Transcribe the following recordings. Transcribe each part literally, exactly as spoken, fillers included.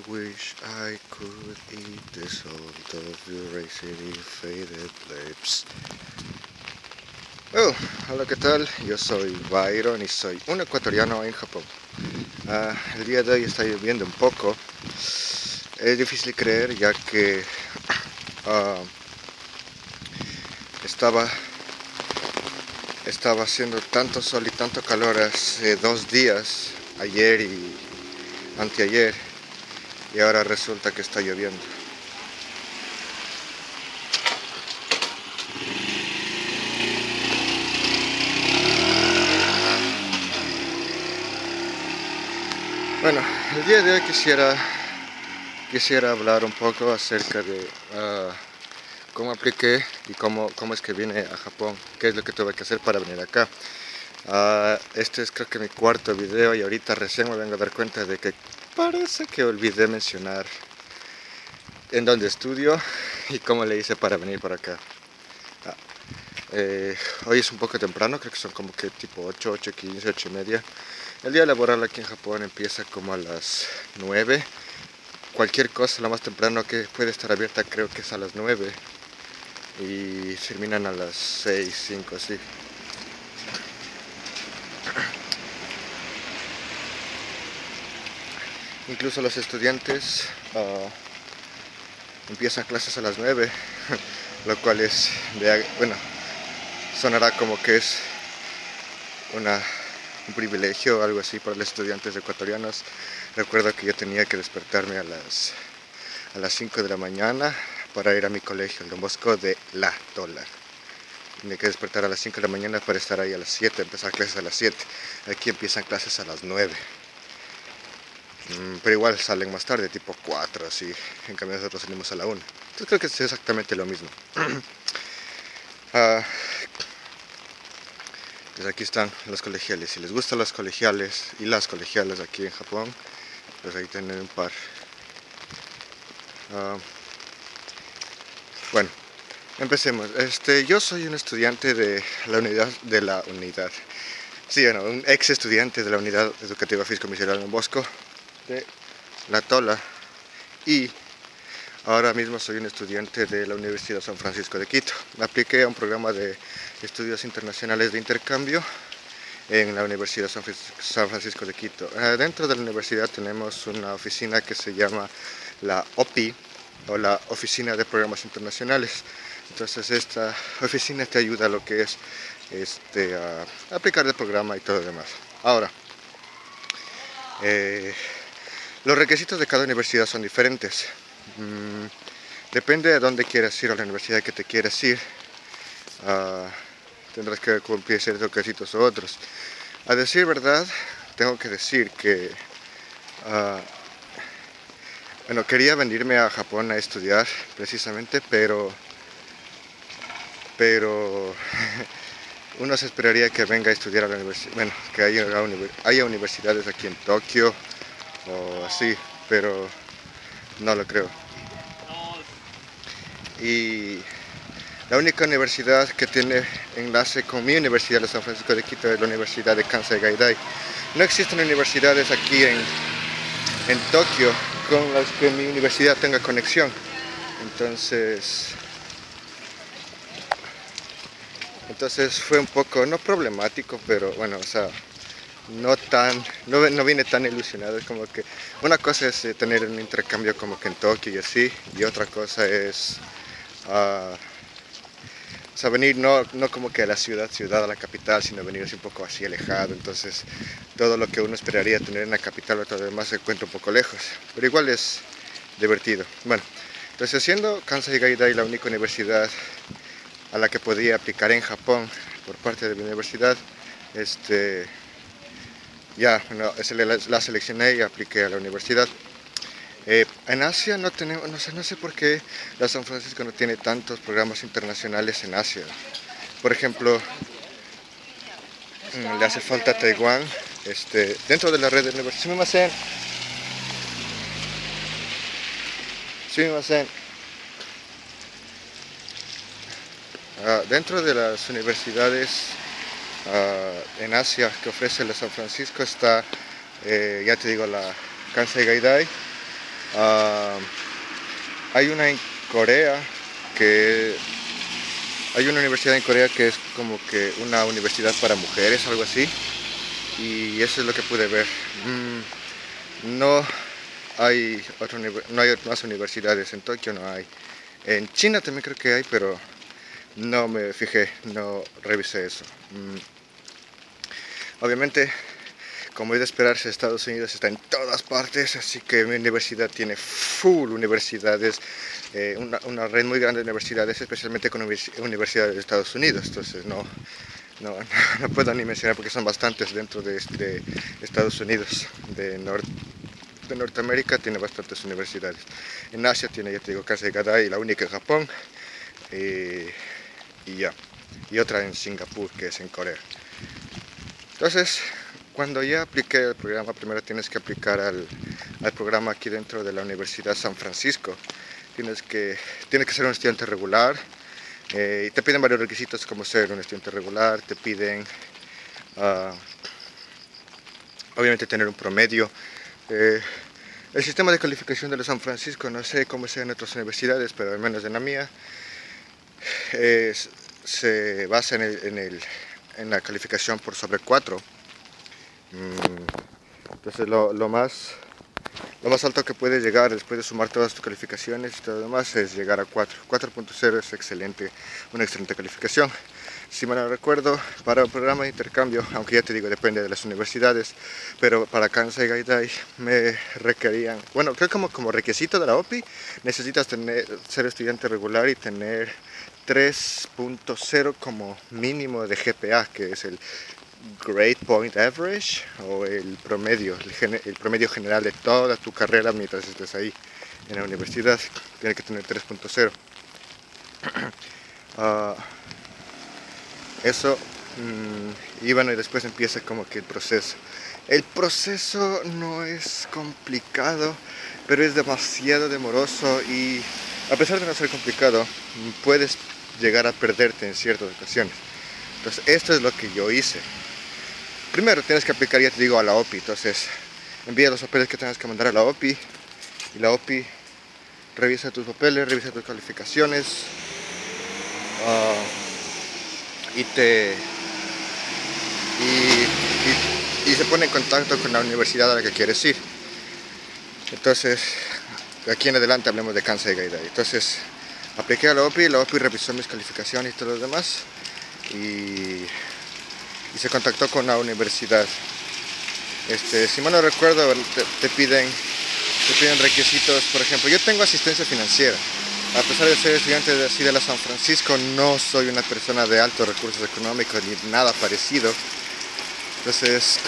wish I could eat the salt of your racing faded lips. Oh, hola, ¿qué tal? Yo soy Byron y soy un ecuatoriano en Japón. Uh, el día de hoy está lloviendo un poco. Es difícil creer ya que uh, estaba, estaba haciendo tanto sol y tanto calor hace dos días, ayer y anteayer, y ahora resulta que está lloviendo. Bueno, el día de hoy quisiera, quisiera hablar un poco acerca de uh, cómo apliqué y cómo, cómo es que vine a Japón, qué es lo que tuve que hacer para venir acá. Uh, este es creo que mi cuarto video y ahorita recién me vengo a dar cuenta de que parece que olvidé mencionar en dónde estudio y cómo le hice para venir por acá. Ah, eh, hoy es un poco temprano, creo que son como que tipo ocho, ocho quince, ocho y media. El día laboral aquí en Japón empieza como a las nueve. Cualquier cosa lo más temprano que puede estar abierta creo que es a las nueve. Y terminan a las seis, cinco, así. Incluso los estudiantes uh, empiezan clases a las nueve, lo cual es, de, bueno, sonará como que es una, un privilegio o algo así para los estudiantes ecuatorianos. Recuerdo que yo tenía que despertarme a las, a las cinco de la mañana para ir a mi colegio, el Don Bosco de La Tola. Tenía que despertar a las cinco de la mañana para estar ahí a las siete, empezar clases a las siete. Aquí empiezan clases a las nueve. Pero igual salen más tarde, tipo cuatro, así. En cambio nosotros salimos a la una. Entonces creo que es exactamente lo mismo. uh, pues aquí están los colegiales. Si les gustan los colegiales y las colegiales aquí en Japón, pues ahí tienen un par. Uh, bueno, empecemos. Este, yo soy un estudiante de la unidad, de la unidad. Sí, bueno, un ex estudiante de la unidad educativa físico-misional Don Bosco de La Tola, y ahora mismo soy un estudiante de la Universidad San Francisco de Quito. Me apliqué a un programa de estudios internacionales de intercambio en la Universidad San Francisco de Quito. Uh, dentro de la universidad tenemos una oficina que se llama la O P I, o la Oficina de Programas Internacionales. Entonces esta oficina te ayuda a lo que es este, a aplicar el programa y todo lo demás. Ahora, eh, los requisitos de cada universidad son diferentes. Mm, depende de dónde quieras ir, a la universidad que te quieras ir, uh, tendrás que cumplir ciertos requisitos u otros. A decir verdad, tengo que decir que uh, bueno, quería venirme a Japón a estudiar precisamente, pero pero uno se esperaría que venga a estudiar a la universidad, bueno, que haya, haya universidades aquí en Tokio o así, pero no lo creo. Y la única universidad que tiene enlace con mi universidad de San Francisco de Quito es la Universidad de Kansai Gaidai. No existen universidades aquí en, en Tokio con las que mi universidad tenga conexión. Entonces, entonces fue un poco, no problemático, pero bueno, o sea, no tan, no, no vine tan ilusionado. Es como que una cosa es tener un intercambio como que en Tokio y así, y otra cosa es uh, o sea, venir no, no como que a la ciudad, ciudad, a la capital, sino venir así un poco así alejado. Entonces todo lo que uno esperaría tener en la capital o todo lo demás se encuentra un poco lejos, pero igual es divertido. Bueno, entonces siendo Kansai Gaidai la única universidad a la que podía aplicar en Japón por parte de mi universidad, este ya, bueno, la seleccioné y apliqué a la universidad. Eh, en Asia no tenemos, no sé, no sé por qué la San Francisco no tiene tantos programas internacionales en Asia. Por ejemplo, le hace falta a Taiwán, este, dentro de la red de universidades. Uh, dentro de las universidades uh, en Asia que ofrece la San Francisco está, eh, ya te digo, la Kansai Gaidai, Uh, hay una en Corea que... Hay una universidad en Corea que es como que una universidad para mujeres, algo así. Y eso es lo que pude ver. Mm, no hay otra, no hay más universidades. En Tokio no hay. En China también creo que hay, pero no me fijé, no revisé eso. Mm. Obviamente, como es de esperarse, Estados Unidos está en todas partes, así que mi universidad tiene full universidades, eh, una, una red muy grande de universidades, especialmente con universidades de Estados Unidos. Entonces no, no, no puedo ni mencionar porque son bastantes dentro de, de Estados Unidos, de, Nor de Norteamérica tiene bastantes universidades. En Asia tiene, ya te digo, Kansai Gaidai, la única en Japón, eh, y ya, y otra en Singapur, que es en Corea. Entonces, cuando ya apliqué el programa, primero tienes que aplicar al, al programa aquí dentro de la Universidad San Francisco. Tienes que, tienes que ser un estudiante regular, eh, y te piden varios requisitos como ser un estudiante regular, te piden uh, obviamente tener un promedio. Eh, el sistema de calificación de la San Francisco, no sé cómo sea en otras universidades, pero al menos en la mía, eh, se basa en, el, en, el, en la calificación por sobre cuatro. Entonces lo, lo, más, lo más alto que puedes llegar después de sumar todas tus calificaciones y todo lo demás es llegar a cuatro. cuatro punto cero es excelente, una excelente calificación. Si mal no recuerdo, para un programa de intercambio, aunque ya te digo, depende de las universidades, pero para Kansai Gaidai me requerían, bueno, creo que como, como requisito de la O P I, necesitas tener, ser estudiante regular y tener tres punto cero como mínimo de G P A, que es el Grade Point Average, o el promedio, el, el promedio general de toda tu carrera mientras estés ahí en la universidad. Tiene que tener tres punto cero. uh, eso, mmm, y bueno, y después empieza como que el proceso. El proceso no es complicado, pero es demasiado demoroso, y a pesar de no ser complicado, puedes llegar a perderte en ciertas ocasiones. Entonces, esto es lo que yo hice. Primero tienes que aplicar, ya te digo, a la O P I. Entonces, envía los papeles que tengas que mandar a la O P I, y la O P I revisa tus papeles, revisa tus calificaciones, uh, y te y, y, y se pone en contacto con la universidad a la que quieres ir. Entonces, de aquí en adelante hablemos de Kansai Gaidai. Entonces, apliqué a la O P I, la O P I revisó mis calificaciones y todo lo demás, y y se contactó con la universidad. Este, si mal no recuerdo, te, te, piden, te piden requisitos. Por ejemplo, yo tengo asistencia financiera. A pesar de ser estudiante de, así de la San Francisco, no soy una persona de altos recursos económicos ni nada parecido. Entonces,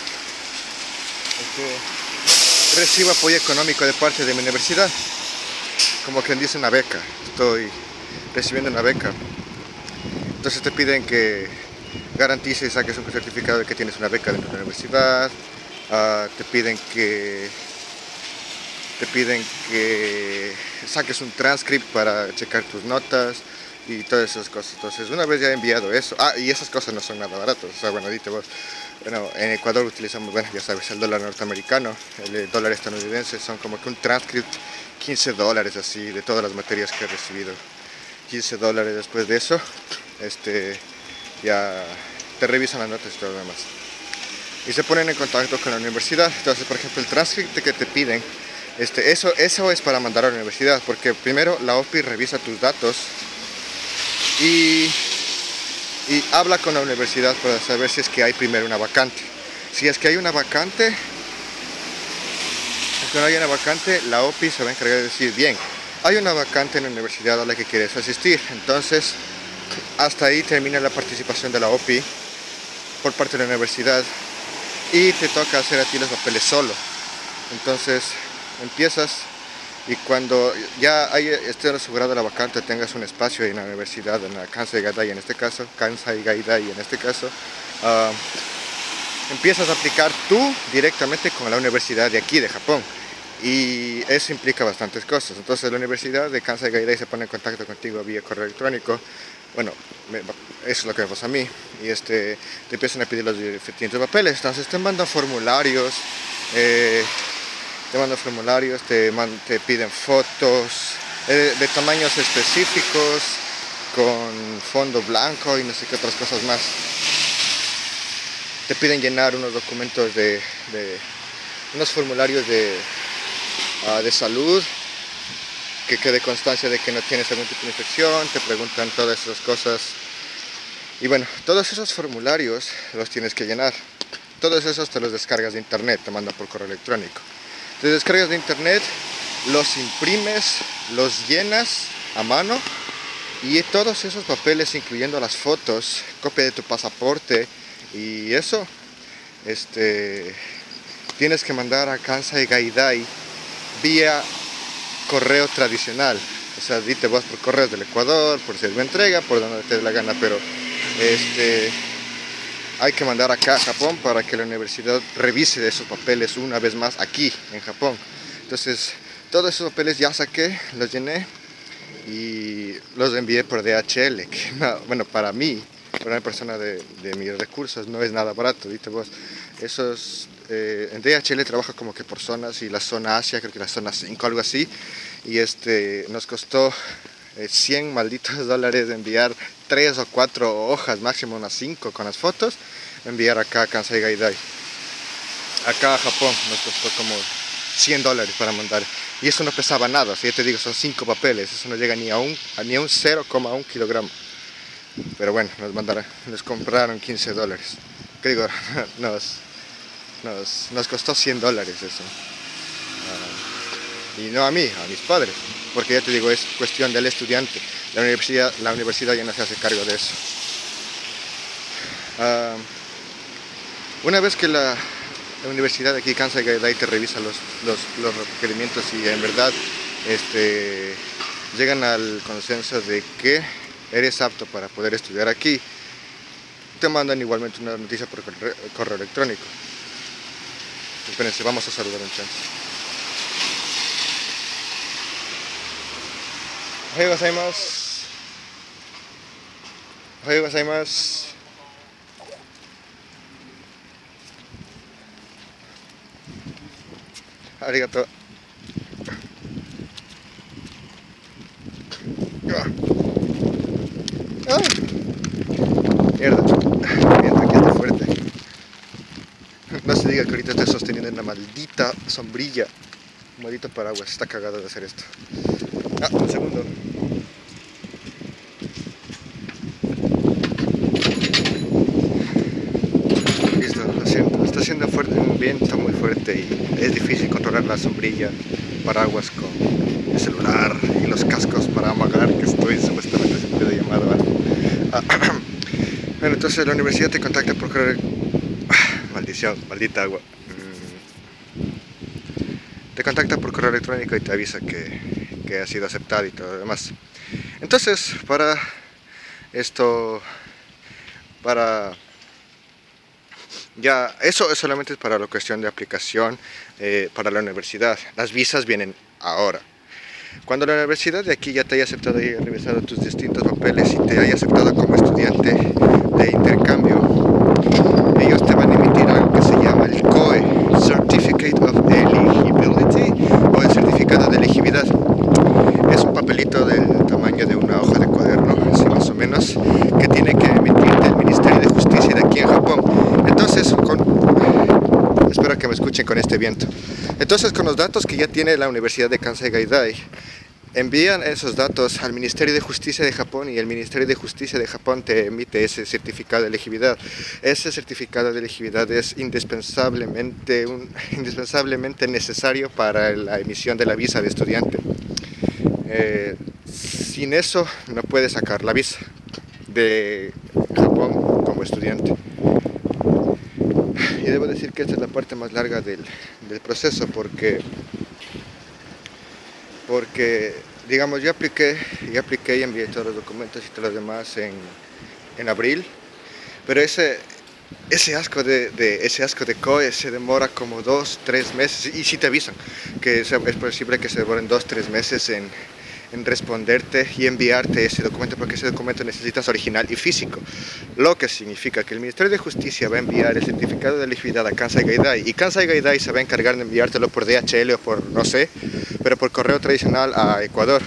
este, recibo apoyo económico de parte de mi universidad, como quien dice una beca. Estoy recibiendo una beca. Entonces te piden que garantices y saques un certificado de que tienes una beca dentro de la universidad. Uh, te piden que te piden que saques un transcript para checar tus notas y todas esas cosas. Entonces, una vez ya he enviado eso, ah, y esas cosas no son nada baratas. O sea, bueno, dite vos, bueno, en Ecuador utilizamos, bueno, ya sabes, el dólar norteamericano, el dólar estadounidense, son como que un transcript, quince dólares así, de todas las materias que he recibido. quince dólares. Después de eso, este, ya te revisan las notas y todo lo demás. Y se ponen en contacto con la universidad. Entonces, por ejemplo, el transcript que te piden, este, eso, eso es para mandar a la universidad, porque primero la O P I revisa tus datos y, y habla con la universidad para saber si es que hay primero una vacante. Si es que hay una vacante, si no hay una vacante, la O P I se va a encargar de decir, bien, hay una vacante en la universidad a la que quieres asistir. Entonces, hasta ahí termina la participación de la O P I por parte de la universidad, y te toca hacer a ti los papeles solo. Entonces empiezas, y cuando ya hay, esté asegurada la vacante, tengas un espacio en la universidad, en la Kansai Gaidai en este caso, Kansai Gaidai en este caso, uh, empiezas a aplicar tú directamente con la universidad de aquí, de Japón. Y eso implica bastantes cosas. Entonces la universidad de Kansai Gaidai se pone en contacto contigo vía correo electrónico. Bueno, me, eso es lo que me pasa a mí. Y este, te empiezan a pedir los diferentes papeles. Entonces te mandan formularios, eh, te mandan formularios, te, man, te piden fotos eh, de tamaños específicos, con fondo blanco y no sé qué otras cosas más. Te piden llenar unos documentos de, de unos formularios de, uh, de salud, que quede constancia de que no tienes algún tipo de infección, te preguntan todas esas cosas. Y bueno, todos esos formularios los tienes que llenar. Todos esos te los descargas de internet, te mandan por correo electrónico. Te descargas de internet, los imprimes, los llenas a mano, y todos esos papeles, incluyendo las fotos, copia de tu pasaporte y eso, este, tienes que mandar a Kansai Gaidai vía correo tradicional. O sea, dite vos por correos del Ecuador, por servicio entrega, por donde te dé la gana, pero este, hay que mandar acá a Japón para que la universidad revise esos papeles una vez más aquí en Japón. Entonces, todos esos papeles ya saqué, los llené y los envié por D H L, que no, bueno, para mí, para una persona de, de mis recursos, no es nada barato, dite vos. Esos, eh, en D H L trabaja como que por zonas, y la zona Asia, creo que la zona cinco, algo así, y este, nos costó eh, cien malditos dólares de enviar tres o cuatro hojas, máximo unas cinco con las fotos, enviar acá a Kansai Gaidai. Acá a Japón nos costó como cien dólares para mandar. Y eso no pesaba nada, si ya te digo, son cinco papeles, eso no llega ni a un, a ni a un cero coma uno kilogramo. Pero bueno, nos mandaron, nos compraron quince dólares. ¿Qué digo? Nos, nos, nos costó cien dólares eso. Uh, y no a mí, a mis padres. Porque ya te digo, es cuestión del estudiante. La universidad, la universidad ya no se hace cargo de eso. Uh, una vez que la... La universidad de aquí, Kansai Gaidai, te revisa los, los, los requerimientos y en verdad este, llegan al consenso de que eres apto para poder estudiar aquí. Te mandan igualmente una noticia por correo, correo electrónico. Espérense, vamos a saludar un chance. Ohayou gozaimasu. Ohayou gozaimasu. Arigato. Ah. Mierda. Mierda, aquí está fuerte. No se diga que ahorita estoy sosteniendo una maldita sombrilla. Un maldito paraguas. Está cagado de hacer esto. Ah, un segundo. Listo, lo siento. Está haciendo fuerte, un viento muy fuerte y es difícil controlar la sombrilla, paraguas con el celular y los cascos para amagar que estoy supuestamente haciendo videollamada. Ah, bueno, entonces la universidad te contacta por correo. Ah, maldición, maldita agua. Mm. Te contacta por correo electrónico y te avisa que, que ha sido aceptado y todo lo demás. Entonces, para esto, para... Ya, eso solamente es para la cuestión de aplicación eh, para la universidad. Las visas vienen ahora. Cuando la universidad de aquí ya te haya aceptado y haya revisado tus distintos papeles y te haya aceptado como estudiante de intercambio, ellos te van a emitir algo que se llama el C O E, Certificate of Eligibility, o el certificado de elegibilidad. Es un papelito del tamaño de una hoja de cuaderno, así más o menos, que tiene que emitirte el Ministerio de Justicia de aquí en Japón. Entonces, con... espero que me escuchen con este viento. Entonces, con los datos que ya tiene la Universidad de Kansai Gaidai, envían esos datos al Ministerio de Justicia de Japón y el Ministerio de Justicia de Japón te emite ese certificado de elegibilidad. Ese certificado de elegibilidad es indispensablemente, un, indispensablemente necesario para la emisión de la visa de estudiante. Eh, sin eso no puedes sacar la visa de Japón como estudiante. Y debo decir que esta es la parte más larga del, del proceso porque, porque, digamos, yo apliqué, yo apliqué y envié todos los documentos y todo lo demás en, en abril, pero ese, ese asco de, de, ese asco de C O E se demora como dos, tres meses, y si te avisan que es posible que se demoren dos, tres meses en, en responderte y enviarte ese documento, porque ese documento necesitas original y físico, lo que significa que el Ministerio de Justicia va a enviar el certificado de elegibilidad a Kansai Gaidai y Kansai Gaidai se va a encargar de enviártelo por D H L o por no sé, pero por correo tradicional a Ecuador.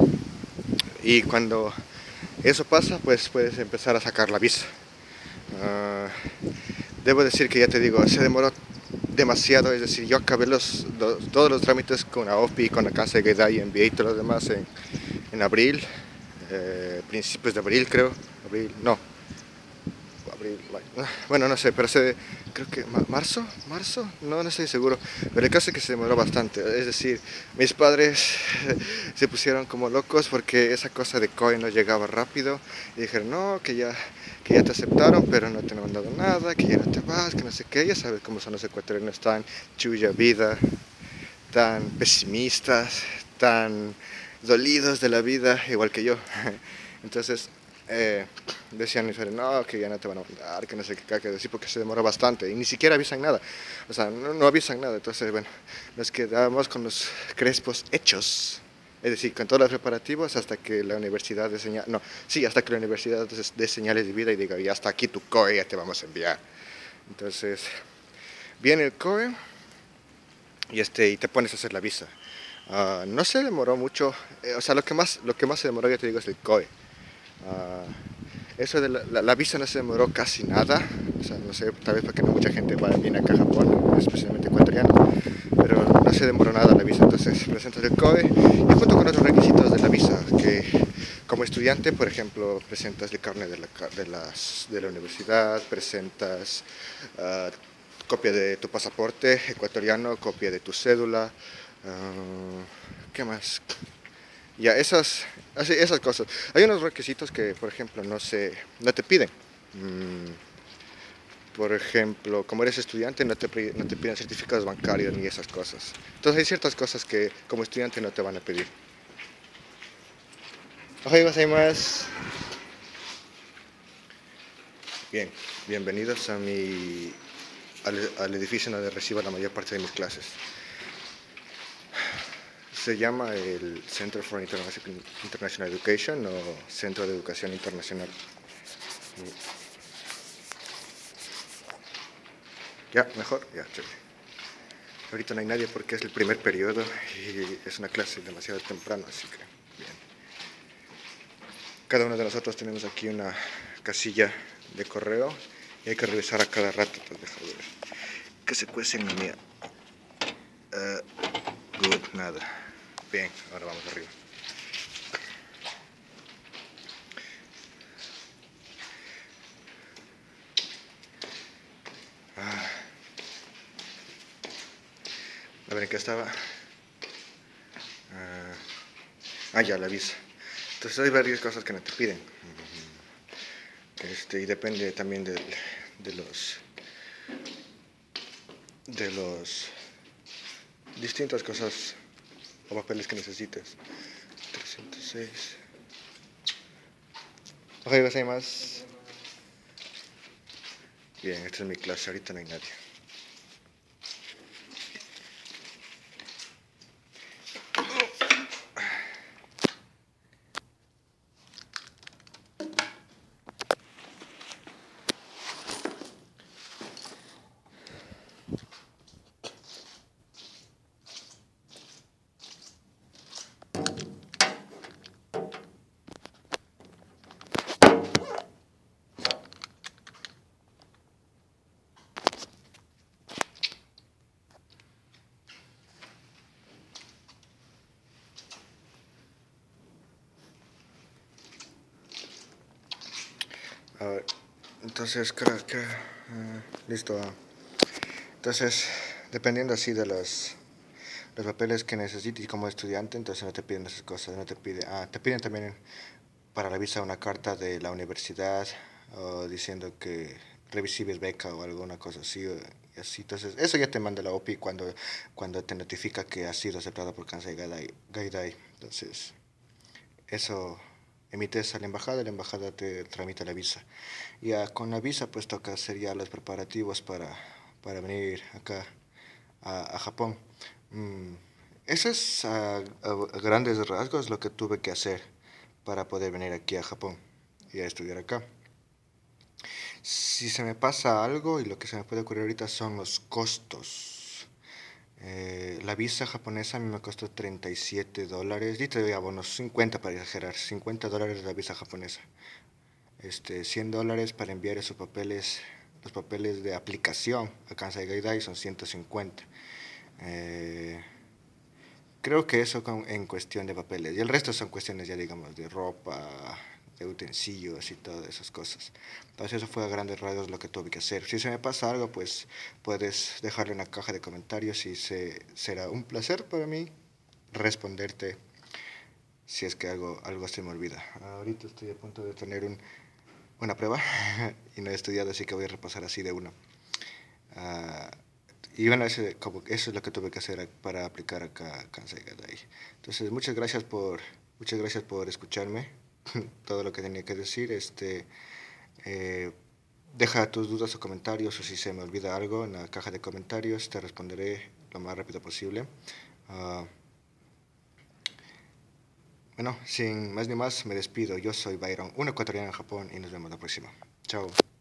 Y cuando eso pasa, pues puedes empezar a sacar la visa. Uh, debo decir que ya te digo, se demoró demasiado, es decir, yo acabé los, los, todos los trámites con la O P I, con la Kansai Gaidai y envié todos los demás en, en abril, eh, principios de abril creo, abril, no, abril, bueno no sé, pero se, creo que marzo, marzo, no, no estoy seguro, pero el caso es que se demoró bastante, es decir, mis padres se pusieron como locos porque esa cosa de C O E no llegaba rápido y dijeron no, que ya que ya te aceptaron, pero no te han mandado nada, que ya no te vas, que no sé qué, ya sabes cómo son los ecuatorianos tan chulla vida, tan pesimistas, tan dolidos de la vida, igual que yo. Entonces, eh, decían, no, que ya no te van a mandar, que no sé qué, que decir, porque se demora bastante, y ni siquiera avisan nada, o sea, no, no avisan nada, entonces, bueno, nos quedamos con los crespos hechos. Es decir, con todos los preparativos hasta que la universidad de señal, no, sí, hasta que la universidad de señales de vida y diga, ya está aquí tu C O E, ya te vamos a enviar. Entonces, viene el C O E y, este, y te pones a hacer la visa. Uh, no se demoró mucho, eh, o sea, lo que, más, lo que más se demoró, ya te digo, es el C O E. Uh, eso de la, la, la visa no se demoró casi nada, o sea, no sé, tal vez porque no mucha gente va, viene acá a Japón, especialmente ecuatorianos, pero no se demoró nada la visa, entonces presentas el C O E y junto con otros requisitos de la visa, que como estudiante, por ejemplo, presentas el carnet de la, de las, de la universidad, presentas uh, copia de tu pasaporte ecuatoriano, copia de tu cédula, uh, ¿qué más? Ya, esas, esas cosas. Hay unos requisitos que, por ejemplo, no, se, no te piden. Mm, por ejemplo, como eres estudiante, no te, no te piden certificados bancarios ni esas cosas. Entonces hay ciertas cosas que como estudiante no te van a pedir. Ohayou gozaimasu. Bien, bienvenidos a mi, al, al edificio donde recibo la mayor parte de mis clases. Se llama el Center for International Education o Centro de Educación Internacional. Ya, mejor, ya, chévere. Ahorita no hay nadie porque es el primer periodo y es una clase demasiado temprano, así que bien. Cada uno de nosotros tenemos aquí una casilla de correo y hay que revisar a cada rato. Pues deja ver que se cuece en la mía. Uh, good, nada. Bien, ahora vamos arriba. Ah. A ver, ¿en qué estaba? Ah, ah, ya, la visa. Entonces hay varias cosas que no te piden. Este, y depende también de, de los de los distintas cosas o papeles que necesites. trescientos seis. Ohayou gozaimasu. Bien, esta es mi clase, ahorita no hay nadie. A ver, entonces, creo que, uh, listo. Entonces, dependiendo así de los, los papeles que necesites como estudiante, entonces no te piden esas cosas, no te piden, ah, te piden también para la visa una carta de la universidad o diciendo que recibes beca o alguna cosa así, o, y así. Entonces, eso ya te manda la O P I cuando, cuando te notifica que has sido aceptado por Kansai Gaidai. Gaidai. Entonces, eso emites a la embajada, la embajada te tramita la visa. Ya con la visa pues toca hacer ya los preparativos para, para venir acá a, a Japón. Mm, eso es a, a- a grandes rasgos lo que tuve que hacer para poder venir aquí a Japón y a estudiar acá. Si se me pasa algo y lo que se me puede ocurrir ahorita son los costos. Eh, la visa japonesa a mí me costó treinta y siete dólares, y te doy abonos cincuenta para exagerar, cincuenta dólares la visa japonesa. Este, cien dólares para enviar esos papeles, los papeles de aplicación a Kansai Gaidai son ciento cincuenta. Eh, Creo que eso con- en cuestión de papeles. Y el resto son cuestiones ya, digamos, de ropa, de utensilios y todas esas cosas. Entonces eso fue a grandes rasgos lo que tuve que hacer. Si se me pasa algo, pues puedes dejarlo en la caja de comentarios y se, será un placer para mí responderte si es que algo, algo se me olvida. Ahorita estoy a punto de tener un, una prueba y no he estudiado, así que voy a repasar así de una. Ah, y bueno, eso, como, eso es lo que tuve que hacer para aplicar acá a Kansai Gadai. Entonces, muchas gracias por, muchas gracias por escucharme, todo lo que tenía que decir. Este, eh, Deja tus dudas o comentarios o si se me olvida algo en la caja de comentarios, te responderé lo más rápido posible. Ah, bueno, sin más ni más, me despido. Yo soy Byron, un ecuatoriano en Japón y nos vemos la próxima. Chao.